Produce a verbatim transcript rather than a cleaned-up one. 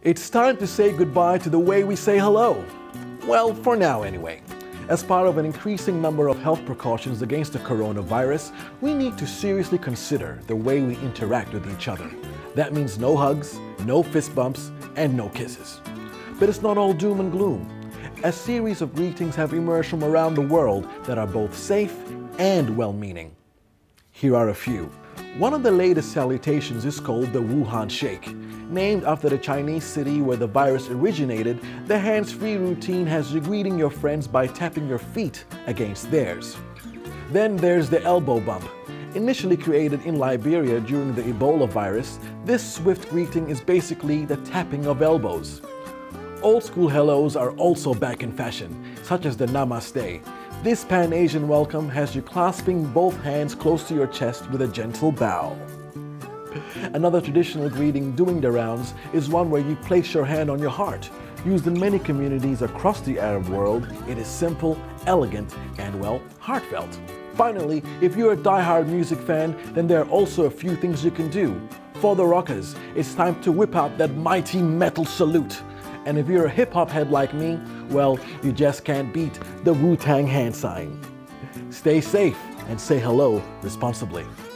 It's time to say goodbye to the way we say hello. Well, for now anyway. As part of an increasing number of health precautions against the coronavirus, we need to seriously consider the way we interact with each other. That means no hugs, no fist bumps, and no kisses. But it's not all doom and gloom. A series of greetings have emerged from around the world that are both safe and well-meaning. Here are a few. One of the latest salutations is called the Wuhan Shake. Named after the Chinese city where the virus originated, the hands-free routine has you greeting your friends by tapping your feet against theirs. Then there's the elbow bump. Initially created in Liberia during the Ebola virus, this swift greeting is basically the tapping of elbows. Old-school hellos are also back in fashion, such as the Namaste. This Pan-Asian welcome has you clasping both hands close to your chest with a gentle bow. Another traditional greeting doing the rounds is one where you place your hand on your heart. Used in many communities across the Arab world, it is simple, elegant, and, well, heartfelt. Finally, if you're a die-hard music fan, then there are also a few things you can do. For the rockers, it's time to whip out that mighty metal salute. And if you're a hip-hop head like me, well, you just can't beat the Wu-Tang hand sign. Stay safe and say hello responsibly.